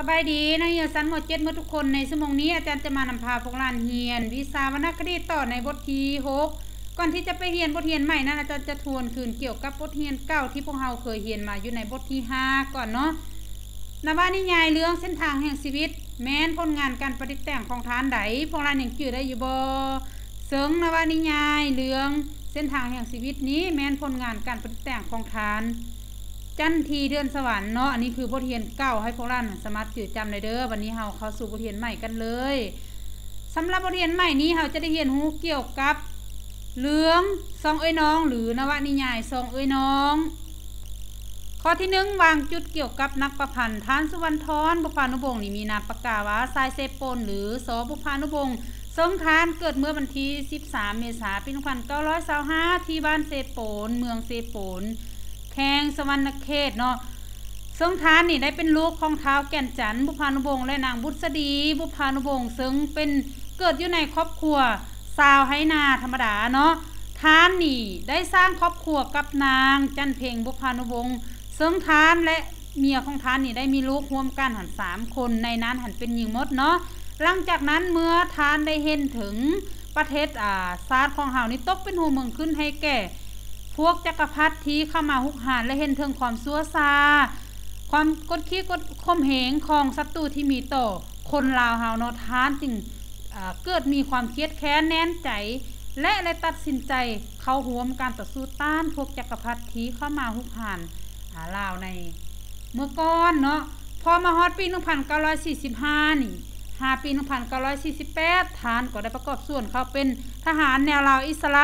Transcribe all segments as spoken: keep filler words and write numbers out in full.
บายดีนักเรียนชั้นม.เจ็ดเมื่อทุกคนในชั่วโมงนี้อาจารย์จะมานำพาพวกหลานเรียนวิชาวรรณคดีต่อในบทที่หกก่อนที่จะไปเรียนบทเรียนใหม่นั้นอาจารย์จะทวนคืนเกี่ยวกับบทเรียนเก่าที่พวกเราเคยเรียนมาอยู่ในบทที่ห้าก่อนเนาะนวนิยายเรื่องเส้นทางแห่งชีวิตแม้นผลงานการประดิษฐ์แต่งของทานใดพวกหลานยังจื่อได้อยู่บ่เสริงนวนิยายเรื่องเส้นทางแห่งชีวิตนี้แม้นผลงานการประดิษฐ์แต่งของทานจันทีเดือนสวรรค์เนาะอันนี้คือบทเรียนเก่าให้พวกเราสามารถจืดจำได้เด้อวันนี้เราเข้าสู่บทเรียนใหม่กันเลยสำหรับบทเรียนใหม่นี้เราจะได้เรียนรู้เกี่ยวกับเรื่องซองเอ้ยน้องหรือนวนิยายซองเอ้ยน้องข้อที่หนึ่งวางจุดเกี่ยวกับนักประพันธ์ทานสุวรรณทรบุพานุวงศ์นี่มีนามปากกาว่าทรายเซปนหรือสบุพานุวงศ์ทรงทานเกิดเมื่อวันที่สิบสามเมษายนปีหนึ่งพันเก้าร้อยยี่สิบห้าที่บ้านเซปนเมืองเซปนแข้งสวรรณเขตเนาะซึ่งทานนี่ได้เป็นลูกของท้าวแก่นจันทร์บุพานุวงศ์และนางบุษดีบุพานุวงศ์ซึ่งเป็นเกิดอยู่ในครอบครัวชาวไหนาธรรมดาเนาะทานนี่ได้สร้างครอบครัวกับนางจันเพ็งบุพานุวงศ์ซึ่งทานและเมียของทานนี่ได้มีลูกร่วมกันหันสามคนในนั้นหันเป็นหญิงหมดเนาะหลังจากนั้นเมื่อทานได้เห็นถึงประเทศอ่าศาสตร์ของเฮานี่ตกเป็นหัวเมืองขึ้นให้แก่พวกจักรพรรดิที่เข้ามาหุกหาญและเห็นถึงความซัวซาความกดขี้กดข่มเหงของศัตรูที่มีต่อคนลาวเฮาเนาะทานจึงเกิดมีความเครียดแค้นแน่นใจและเลยตัดสินใจเข้าร่วมการต่อสู้ต้านพวกจักรพรรดิที่เข้ามาหุกหาญลาวในเมื่อก่อนเนาะพอมาฮอดปีหนึ่งพันเก้าร้อยสี่สิบห้านี่หาปีหนึ่งพันเก้าร้อยสี่สิบแปดทานก็ได้ประกอบส่วนเขาเป็นทหารแนวลาวอิสระ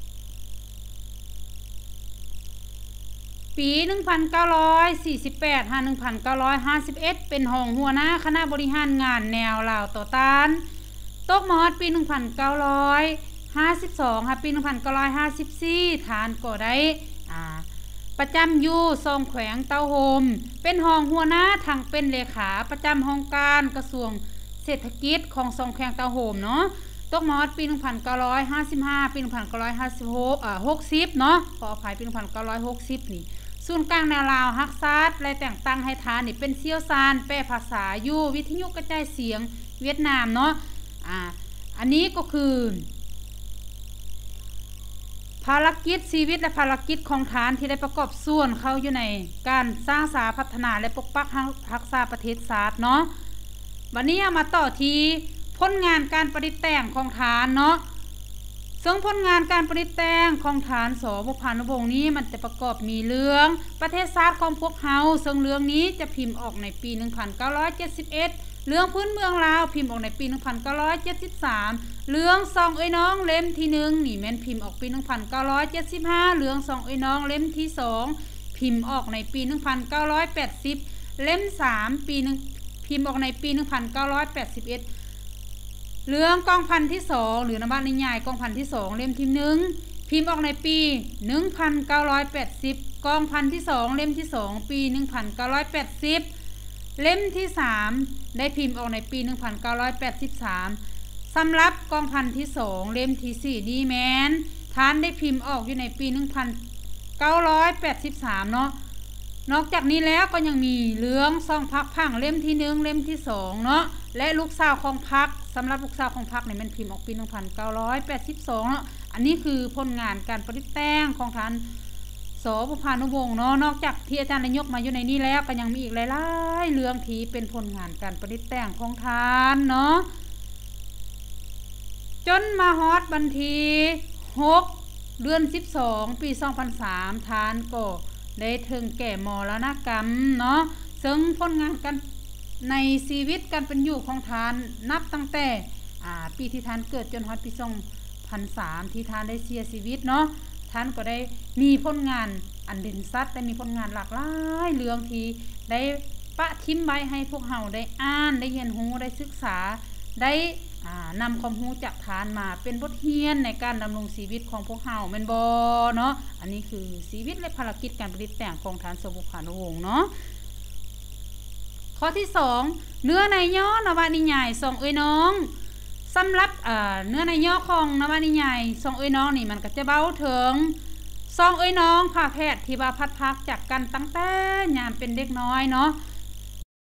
ปีหนึ่งพันเก้าร้อยสี่สิบแปดถึงหนึ่งพันเก้าร้อยห้าสิบเอ็ดเป็นรองหัวหน้าคณะบริหารงานแนวลาวต่อต้านตกมาฮอดปีหนึ่งพันเก้าร้อยห้าสิบสองค่ะปีหนึ่งพันเก้าร้อยห้าสิบสี่ทานก็ได้อ่าประจำอยู่ทรงแขวงเต้าโฮมเป็นรองหัวหน้าทางเป็นเลขาประจำห้องการกระทรวงเศรษฐกิจของทรงแขวงเต้าโฮมเนาะตกมาฮอดปีหนึ่งพันเก้าร้อยห้าสิบห้าปีหนึ่งพันเก้าร้อยห้าสิบหกอ่าหกสิบเนาะขออภัยปีหนึ่งพันเก้าร้อยหกสิบนี่ศูนย์กลางแนวลาวฮักซาดและแต่งตั้งให้ทานนี่เป็นเชี่ยวชาญแปลภาษาอยู่วิทยุกระจายเสียงเวียดนามเนาะอ่าอันนี้ก็คือภารกิจชีวิตและภารกิจของทานที่ได้ประกอบส่วนเข้าอยู่ในการสร้างสาพัฒนาและปกปักรักษาประเทศชาติเนาะวันนี้มาต่อที่ผลงานการประดิษฐ์แต่งของทานเนาะซึ่งผลงานการประดิษฐ์แต่งของฐานสบุพานุวงศ์นี้มันจะประกอบมีเรื่องประเทศชาติของพวกเฮาซึ่งเรื่องนี้จะพิมพ์ออกในปีหนึ่งพันเก้าร้อยเจ็ดสิบเอ็ดเรื่องพื้นเมืองลาวพิมพ์ออกในปีหนึ่งพันเก้าร้อยเจ็ดสิบสามเรื่องซองเอ้ยน้องเล่มที่หนึ่งนี่แม่นพิมพ์ออกปีหนึ่งพันเก้าร้อยเจ็ดสิบห้าเรื่องซองเอ้ยน้องเล่มที่สองพิมพ์ออกในปีหนึ่งพันเก้าร้อยแปดสิบเล่มสามปีนึงพิมพ์ออกในปีหนึ่งพันเก้าร้อยแปดสิบเอ็ดเรื่องกองพันที่สองหรือนวนิยายกองพันที่สองเล่มที่หนึ่งพิมพ์ออกในปีหนึ่งพันเก้าร้อยแปดสิบกองพันที่สองเล่มที่สองปีหนึ่งพันเก้าร้อยแปดสิบเล่มที่สามได้พิมพ์ออกในปีหนึ่งพันเก้าร้อยแปดสิบสามสำหรับกองพันที่สองเล่มที่สี่ดีแมนทานได้พิมพ์ออกอยู่ในปีหนึ่งพันเก้าร้อยแปดสิบสามเนาะนอกจากนี้แล้วก็ยังมีเรื่องซองพักพังเล่มที่หนึ่งเล่มที่สองเนาะและลูกสาวของพักสำหรับลูกสาวของพักเนี่ยมันพิมพ์ออกปีหนึ่งพันเก้าร้อยแปดสิบสองเนาะอันนี้คือผลงานการประดิษฐ์แต่งของท่านสบุพานุวงศ์เนาะนอกจากที่อาจารย์ได้ยกมาอยู่ในนี้แล้วก็ยังมีอีกหลายๆเรื่องที่เป็นผลงานการประดิษฐ์แต่งของท่านเนาะจนมาฮอดวันที่หกเดือนสิบสองปีสองพันสามทานก็ได้ถึงแก่มรณกรรมเนาะซึ่งผลงานกันในชีวิตการเป็นอยู่ของทานนับตั้งแต่อ่าปีที่ทานเกิดจนฮอดปีสองพันสามที่ทานได้เสียชีวิตเนาะท่านก็ได้มีผลงานอันเด่นชัดได้มีผลงานหลากหลายเรื่องที่ได้ปะทิ้มไว้ให้พวกเฮาได้อ่านได้เรียนรู้ได้ศึกษาได้นำความรู้จากทานมาเป็นบทเรียนในการดำรงชีวิตของพวกเฮาแม่นบ่เนาะอันนี้คือชีวิตและภารกิจการประดิษฐ์แต่งของทานสบุพานุวงศ์เนาะข้อที่สองเนื้อในย่อนวนิยายซองเอ้ยน้องสำหรับเนื้อในย่อของนวนิยายซองเอ้ยน้องนี่มันก็จะเบ้าถึงซองเอ้ยน้องพาแพทย์ที่ว่าพัดพักจากกันตั้งแต่ยามเป็นเด็กน้อยเนาะ